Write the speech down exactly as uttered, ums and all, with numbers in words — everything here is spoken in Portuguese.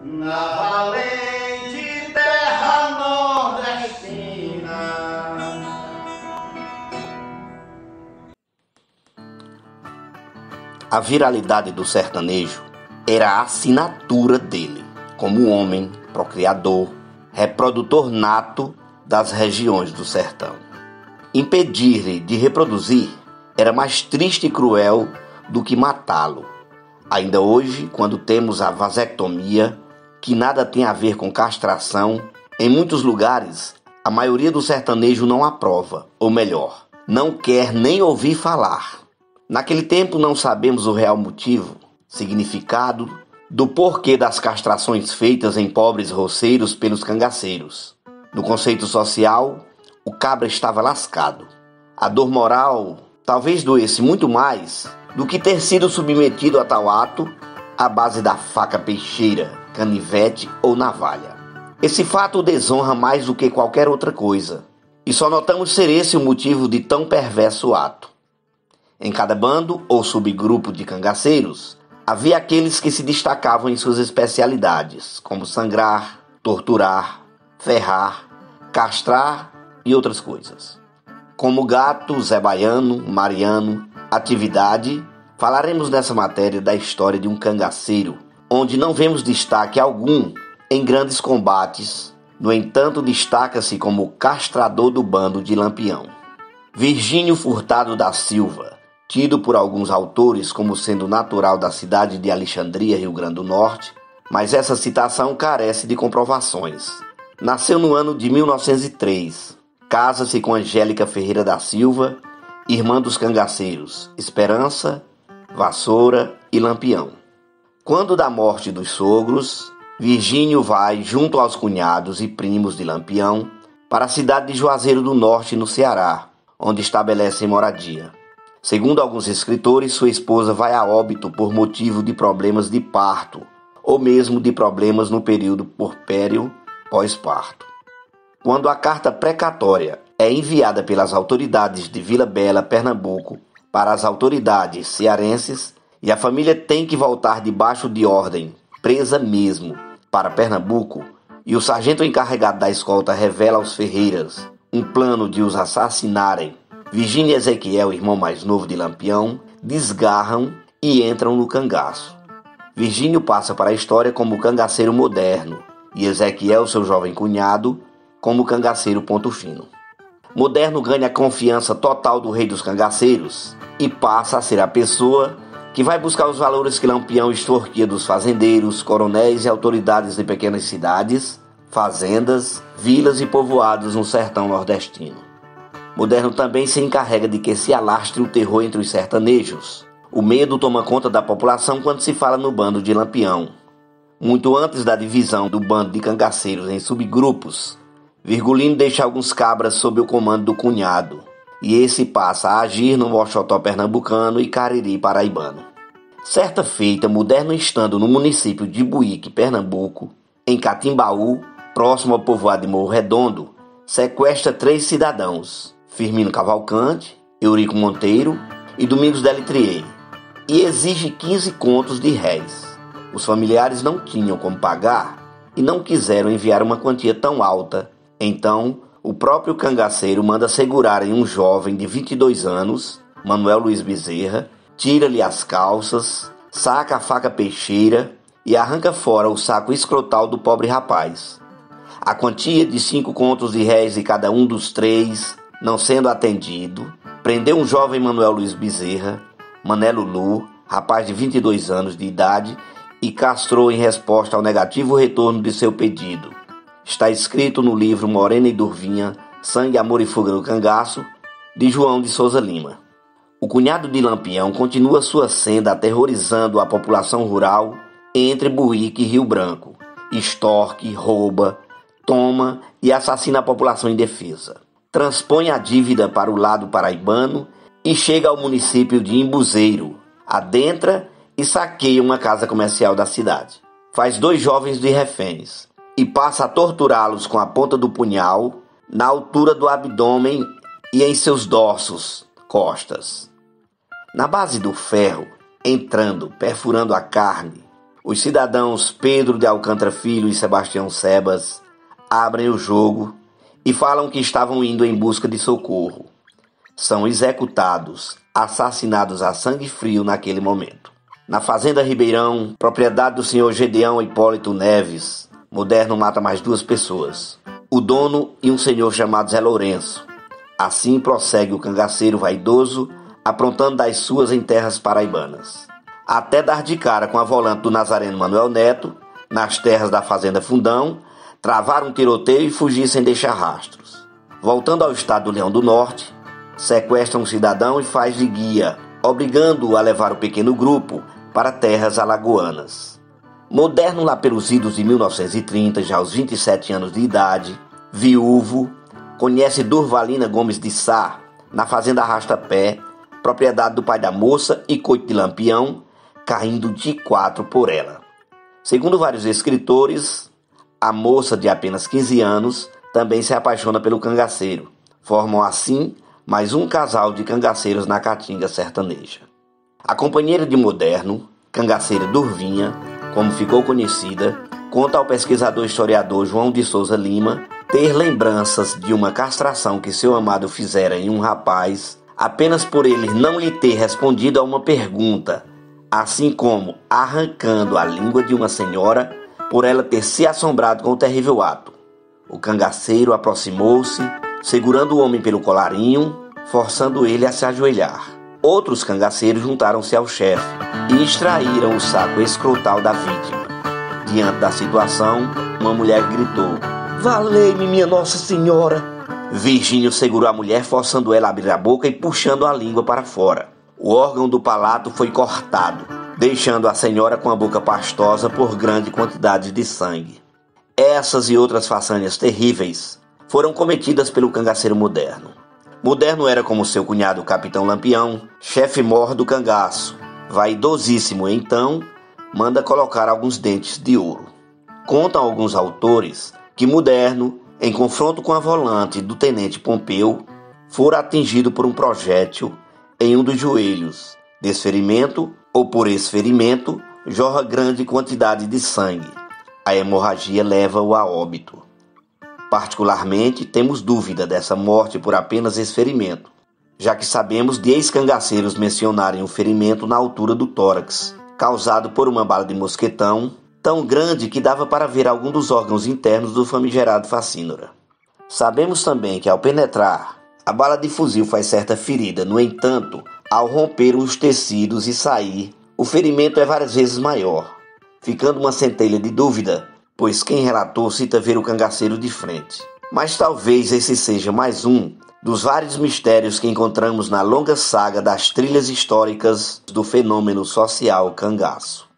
na valente terra nordestina. A viralidade do sertanejo era a assinatura dele, como homem, procriador, reprodutor nato das regiões do sertão. Impedir-lhe de reproduzir era mais triste e cruel do que matá-lo. Ainda hoje, quando temos a vasectomia, que nada tem a ver com castração, em muitos lugares, a maioria do sertanejo não aprova, ou melhor, não quer nem ouvir falar. Naquele tempo não sabemos o real motivo, significado, do porquê das castrações feitas em pobres roceiros pelos cangaceiros. No conceito social, o cabra estava lascado. A dor moral talvez doesse muito mais do que ter sido submetido a tal ato à base da faca peixeira, canivete ou navalha. Esse fato o desonra mais do que qualquer outra coisa, e só notamos ser esse o motivo de tão perverso ato. Em cada bando ou subgrupo de cangaceiros, havia aqueles que se destacavam em suas especialidades, como sangrar, torturar, ferrar, castrar e outras coisas. Como Gato, Zé Baiano, Mariano, Atividade, falaremos nessa matéria da história de um cangaceiro, onde não vemos destaque algum em grandes combates, no entanto destaca-se como o castrador do bando de Lampião. Virgínio Furtado da Silva, tido por alguns autores como sendo natural da cidade de Alexandria, Rio Grande do Norte, mas essa citação carece de comprovações. Nasceu no ano de mil novecentos e três, casa-se com Angélica Ferreira da Silva, irmã dos cangaceiros Esperança, Vassoura e Lampião. Quando da morte dos sogros, Virgínio vai, junto aos cunhados e primos de Lampião, para a cidade de Juazeiro do Norte, no Ceará, onde estabelecem moradia. Segundo alguns escritores, sua esposa vai a óbito por motivo de problemas de parto, ou mesmo de problemas no período porpério pós-parto. Quando a carta precatória é enviada pelas autoridades de Vila Bela, Pernambuco, para as autoridades cearenses, e a família tem que voltar debaixo de ordem, presa mesmo, para Pernambuco, e o sargento encarregado da escolta revela aos Ferreiras um plano de os assassinarem, Virgínio e Ezequiel, irmão mais novo de Lampião, desgarram e entram no cangaço. Virgínio passa para a história como cangaceiro moderno e Ezequiel, seu jovem cunhado, como cangaceiro ponto fino. Moderno ganha a confiança total do rei dos cangaceiros e passa a ser a pessoa que vai buscar os valores que Lampião extorquia dos fazendeiros, coronéis e autoridades de pequenas cidades, fazendas, vilas e povoados no sertão nordestino. Moderno também se encarrega de que se alastre o terror entre os sertanejos. O medo toma conta da população quando se fala no bando de Lampião. Muito antes da divisão do bando de cangaceiros em subgrupos, Virgulino deixa alguns cabras sob o comando do cunhado, e esse passa a agir no Moxotó pernambucano e Cariri paraibano. Certa feita, Moderno estando no município de Buíque, Pernambuco, em Catimbaú, próximo ao povoado de Morro Redondo, sequestra três cidadãos, Firmino Cavalcante, Eurico Monteiro e Domingos Delitrier, e exige quinze contos de réis. Os familiares não tinham como pagar e não quiseram enviar uma quantia tão alta. Então, o próprio cangaceiro manda segurarem um jovem de vinte e dois anos, Manuel Luiz Bezerra, tira-lhe as calças, saca a faca peixeira e arranca fora o saco escrotal do pobre rapaz. A quantia de cinco contos de réis de cada um dos três, não sendo atendido, prendeu um jovem Manuel Luiz Bezerra, Mané Lulu, rapaz de vinte e dois anos de idade, e castrou em resposta ao negativo retorno de seu pedido. Está escrito no livro Morena e Durvinha, Sangue, Amor e Fuga do Cangaço, de João de Souza Lima. O cunhado de Lampião continua sua senda aterrorizando a população rural entre Buíque e Rio Branco, extorque, rouba, toma e assassina a população indefesa. Transpõe a dívida para o lado paraibano e chega ao município de Imbuzeiro, adentra e saqueia uma casa comercial da cidade. Faz dois jovens de reféns e passa a torturá-los com a ponta do punhal na altura do abdômen e em seus dorsos, costas. Na base do ferro, entrando, perfurando a carne, Os cidadãos Pedro de Alcântara Filho e Sebastião Sebas abrem o jogo e falam que estavam indo em busca de socorro. São executados, assassinados a sangue frio naquele momento. Na Fazenda Ribeirão, propriedade do senhor Gedeão Hipólito Neves, Moderno mata mais duas pessoas, o dono e um senhor chamado Zé Lourenço. Assim prossegue o cangaceiro vaidoso, aprontando das suas em terras paraibanas, até dar de cara com a volante do Nazareno Manuel Neto, nas terras da Fazenda Fundão, travar um tiroteio e fugir sem deixar rastros. Voltando ao estado do Leão do Norte, sequestra um cidadão e faz de guia, obrigando-o a levar o pequeno grupo para terras alagoanas. Moderno lá pelos idos de mil novecentos e trinta, já aos vinte e sete anos de idade, viúvo, conhece Durvalina Gomes de Sá, na Fazenda Arrasta-Pé, propriedade do pai da moça e coito de Lampião, caindo de quatro por ela. Segundo vários escritores, a moça de apenas quinze anos também se apaixona pelo cangaceiro. Formam assim mais um casal de cangaceiros na caatinga sertaneja. A companheira de Moderno, cangaceira Durvinha, como ficou conhecida, conta ao pesquisador historiador João de Souza Lima ter lembranças de uma castração que seu amado fizera em um rapaz apenas por ele não lhe ter respondido a uma pergunta, assim como arrancando a língua de uma senhora por ela ter se assombrado com o terrível ato. O cangaceiro aproximou-se, segurando o homem pelo colarinho, forçando ele a se ajoelhar. Outros cangaceiros juntaram-se ao chefe e extraíram o saco escrotal da vítima. Diante da situação, uma mulher gritou: "Valei-me, minha Nossa Senhora!" Virgínio segurou a mulher, forçando ela a abrir a boca e puxando a língua para fora. O órgão do palato foi cortado, deixando a senhora com a boca pastosa por grande quantidade de sangue. Essas e outras façanhas terríveis foram cometidas pelo cangaceiro Moderno. Moderno era, como seu cunhado, o capitão Lampião, chefe mor do cangaço. Vaidosíssimo, então, manda colocar alguns dentes de ouro. Contam alguns autores que Moderno, em confronto com a volante do tenente Pompeu, fora atingido por um projétil em um dos joelhos. Desferimento ou por esferimento, jorra grande quantidade de sangue. A hemorragia leva-o a óbito. Particularmente, temos dúvida dessa morte por apenas esferimento, já que sabemos de ex-cangaceiros mencionarem o ferimento na altura do tórax, causado por uma bala de mosquetão, tão grande que dava para ver algum dos órgãos internos do famigerado facínora. Sabemos também que, ao penetrar, a bala de fuzil faz certa ferida. No entanto, ao romper os tecidos e sair, o ferimento é várias vezes maior, ficando uma centelha de dúvida, pois quem relatou cita ver o cangaceiro de frente. Mas talvez esse seja mais um dos vários mistérios que encontramos na longa saga das trilhas históricas do fenômeno social cangaço.